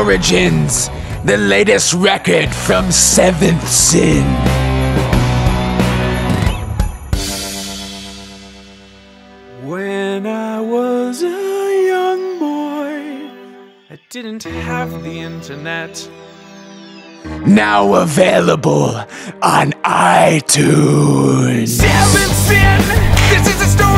Origins, the latest record from Sevnthsin. When I was a young boy, I didn't have the internet. Now available on iTunes. Sevnthsin, this is a story